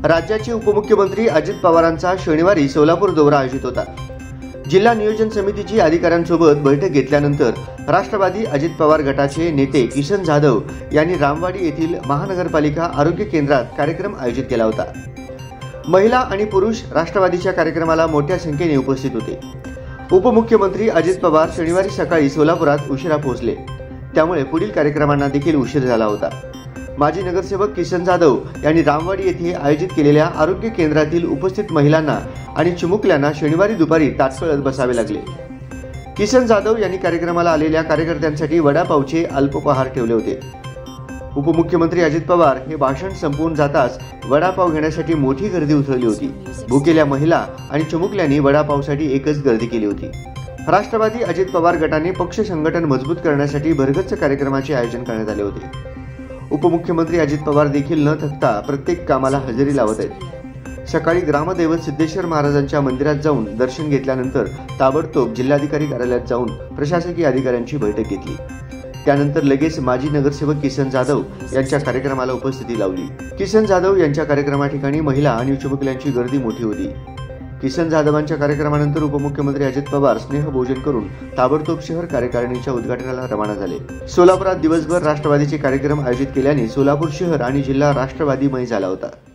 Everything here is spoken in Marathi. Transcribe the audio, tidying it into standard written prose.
राज्याचे उपमुख्यमंत्री अजित पवारांचा शनिवारी सोलापूर दौरा आयोजित होता। जिल्हा नियोजन समितीची अधिकाऱ्यांसोबत बैठक घेतल्यानंतर राष्ट्रवादी अजित पवार गटाचे नेते किसन जाधव यांनी रामवाडी येथील महानगरपालिका आरोग्य केंद्रात कार्यक्रम आयोजित केला होता। महिला आणि पुरुष राष्ट्रवादीच्या कार्यक्रमाला मोठ्या संख्येने उपस्थित होते। उपमुख्यमंत्री अजित पवार शनिवारी सकाळी सोलापुरात उशिरा पोहोचले, त्यामुळे पुढील कार्यक्रमांना देखील उशीर झाला होता। माजी नगरसेवक किसन जाधव यांनी रामवाडी येथे आयोजित केलेल्या आरोग्य केंद्रातील उपस्थित महिलांना आणि चिमुकल्यांना शनिवारी दुपारी ताटकळत बसावे लागले। किसन जाधव यांनी कार्यक्रमाला आलेल्या कार्यकर्त्यांसाठी वडापावचे अल्पोपहार ठेवले होते। उपमुख्यमंत्री अजित पवार हे भाषण संपवून जाताच वडापाव घेण्यासाठी मोठी गर्दी उसळली होती। भुकेल्या महिला आणि चिमुकल्यांनी वडापावसाठी एकच गर्दी केली होती। राष्ट्रवादी अजित पवार गटाने पक्ष संघटन मजबूत करण्यासाठी भरगच्च कार्यक्रमाचे आयोजन करण्यात आले होते। उपमुख्यमंत्री अजित पवार देखील न थकता प्रत्येक कामाला हजेरी लावत आहेत। सकाळी ग्रामदैवत सिद्धेश्वर महाराजांच्या मंदिरात जाऊन दर्शन घेतल्यानंतर ताबडतोब जिल्हाधिकारी कार्यालयात जाऊन प्रशासकीय अधिकाऱ्यांची बैठक घेतली। त्यानंतर लगेच माजी नगरसेवक किसन जाधव यांच्या कार्यक्रमाला उपस्थिती लावली। किसन जाधव यांच्या कार्यक्रमा ठिकाणी महिला आणि चिमुकल्यांची गर्दी मोठी होती। किसन जाधवांच्या कार्यक्रमानंतर उपमुख्यमंत्री अजित पवार स्नेहभोजन करून ताबडतोब शहर कार्यकारिणीच्या उद्घाटनाला रवाना झाले। सोलापुरात दिवसभर राष्ट्रवादीचे कार्यक्रम आयोजित केल्याने सोलापूर शहर आणि जिल्हा राष्ट्रवादीमय झाला होता।